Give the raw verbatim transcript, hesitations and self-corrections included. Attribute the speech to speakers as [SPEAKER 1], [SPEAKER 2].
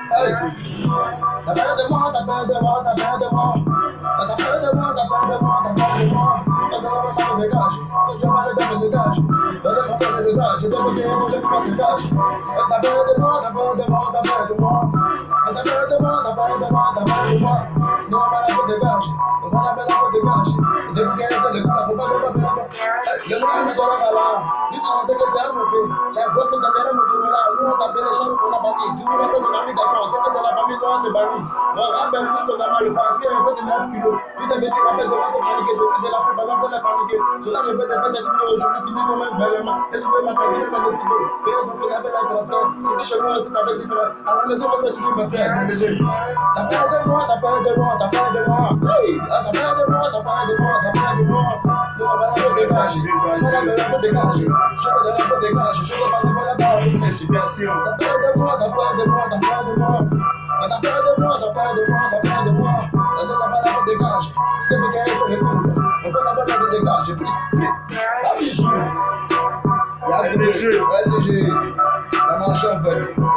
[SPEAKER 1] Hey. T'as peur de moi, t'as peur de moi, t'as peur de moi. T'as peur de moi, t'as peur de moi, t'as peur de moi. T'as peur de moi, dégage. Je vais le donner, dégage. Donne ton peur de dégage. Je te veux bien, le point se cache. T'as peur de moi, t'as peur de moi, t'as peur de moi. T'as peur de moi, t'as peur de moi, t'as peur de moi. Non, on va la faire dégage. On va la faire la faire dégage. Et depuis qu'elle est dans le coup, la faut pas de pas faire la faire. Le monde me donne la là. Dis qu'on sait que c'est un mauvais. J'ai bossé dans les mots là. Nous, on t'appelle les chambres pour la famille. Tu vois, on a mis garçon. On sait que dans la famille, toi, t'es banni. On rappelle nous son amal parce qu'il y a un peu de neuf kilos. Puis ça veut dire rappel de moi, c'est paniqué. De la foule, pendant qu'on a paniqué. Cela me fait des fêtes de kilos. Je me finis comme un bellement. Et je peux ma famille, même des photos. Et on s'en fait la belle à transfert. Et chez moi aussi, ça fait si frère. À la maison, on fait toujours mes frères. C'est léger. T'as peur de moi, t'as peur de moi, t'as peur de moi. Hey, t'as peur de moi, t'as peur de moi, t'as peur de moi. Nous, on va la faire dégager. On va la faire dégager. Je te la faire dégager. Je te la faire dégager.
[SPEAKER 2] Explication.
[SPEAKER 1] T'as peur de moi, t'as peur de moi, t'as peur de moi. T'as peur de moi, t'as peur de moi, t'as peur de moi. On te la va la faire dégager. Tu veux qu'elle est cool. On peut la faire la dégager. La bisou. Y'a
[SPEAKER 2] L D G.
[SPEAKER 1] L D G. Ça marche en fait.